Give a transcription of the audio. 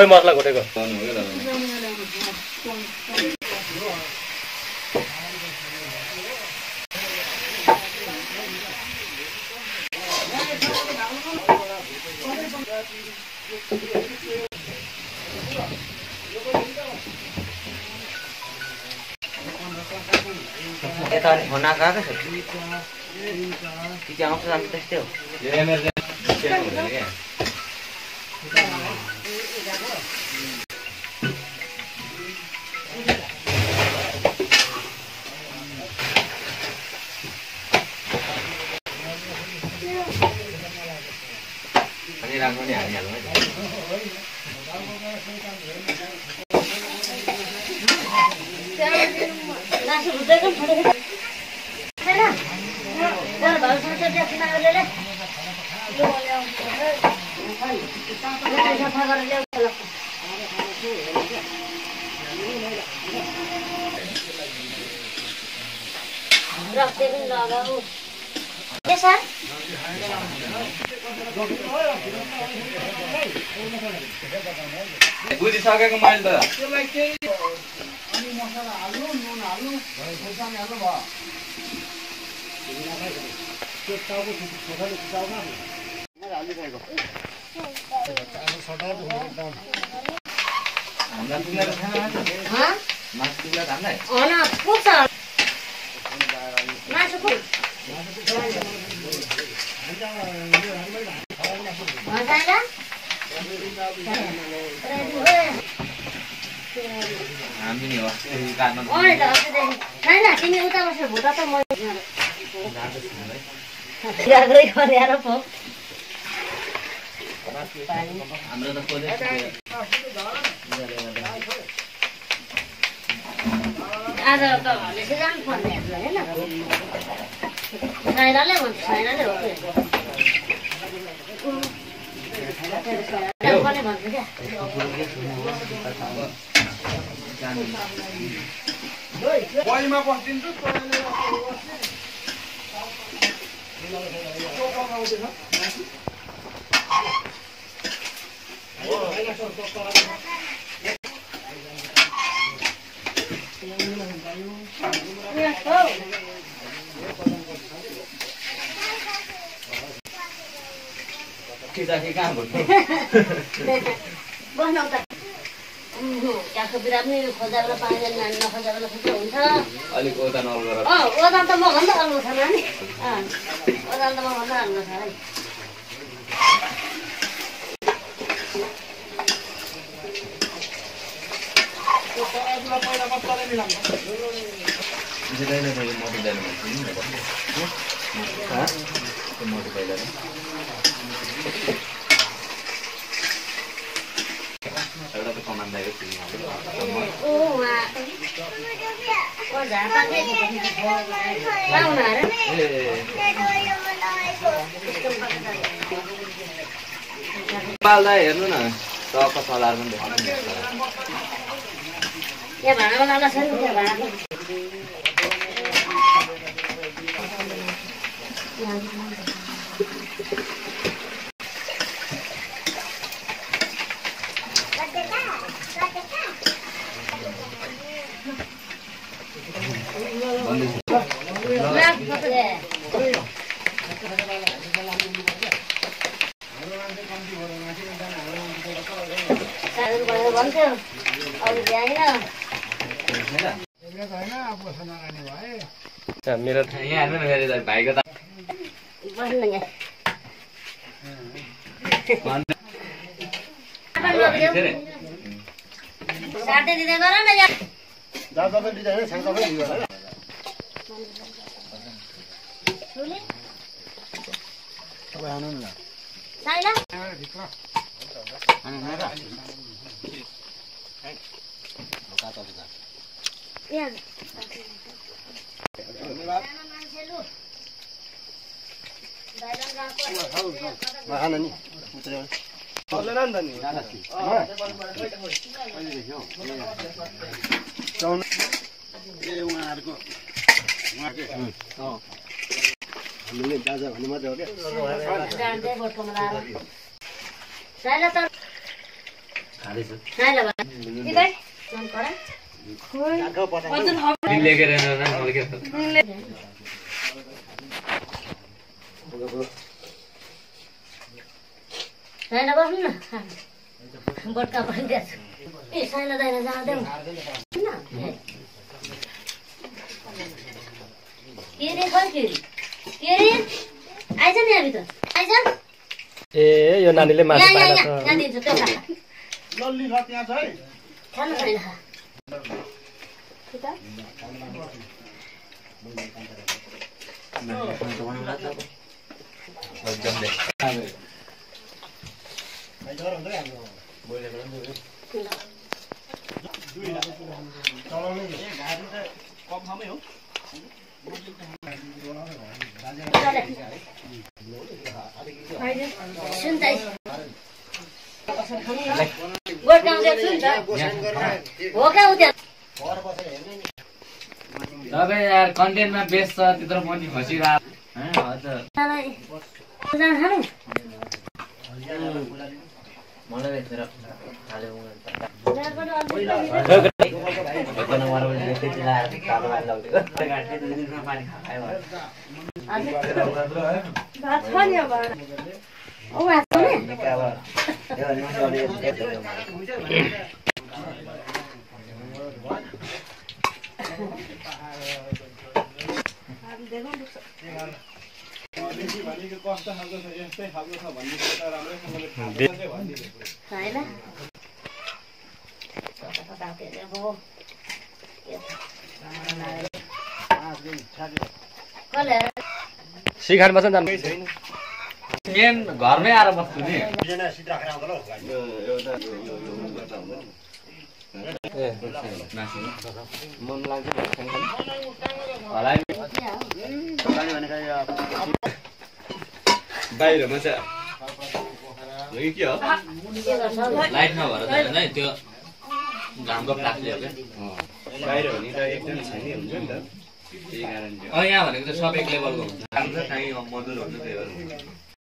खै मसला घोटेको यता अनि फोन आएको छ कि आउँछ जान्छ त्यस्तै हो अनि राम्रो नि हालिहाल्नु है बुझिसकेको मैले त त्यसलाई केही अनि मसला हाल्नु नुन हाल्नु खोर्सानी हाल्नु भयो त्यो टाउको छोटाले टाउमा मैले हालिरहेको हामीलाई पुग्नेको छैन मासु पुग्ला हामीलाई पुग्छ मासु पुग्छ हामी नि हो छैन तिमी उता बसेर भुटा त म हाम्रो त आज त हलेसै जानु पर्ने होइन साइनाले भन्छ साइनाले हो पनि भन्छु क्या बहीमा बस्दिन्छु कहाँ बस्नु त काठको बिरा पनि खोजा बेला पाइँदैन नानी नखोजा बेला खुट्टा हुन्छ अलिक ओदान ओदान त मभन्दा अल्लो छ नानी ओदान त मभन्दा अल्लो छ है एउटा त कमान दाइको थिएन नेपाललाई हेर्नु न टक्क सलार पनि यहाँ भाँडामा लाला छ नि त्यहाँ भाँडाको मेरो यहाँ भाइको त साथै दिँदै गर न यहाँ छैन बा इधर मन परा लेखेर छैन बस्नु न बटका भइदिएछ ए साइना दाइना जाँदै के रे खोइ के रे आइज नि हामी त आइज ए यो नानीले मासु पाएन त यहाँ दिन्छु त्यो खा लल्ली ल त्यहाँ छ है खानु छैन तपाईँ यार कन्टेन्टमा बेच्छ त्यत्रो पनि खसिरहेको हजुर मलाई बेचेर कस्तो खालको छ यस्तै खालको छ भन्ने कुरा राम्रैसँगले छैन सिखान बस्न जानु मेन घरमै आएर बस्छु नि मन लाग्छ बाहिरमा चाहिँ के हो लाइट नभएर छैन है त्यो घामको फ्लासले हो क्या बाहिर हो नि त एकदम छैन हुन्छ नि त त्यही कारण यहाँ भनेको चाहिँ सब एक लेभलको हुन्छ मधुर हुन्छ त्यही भएर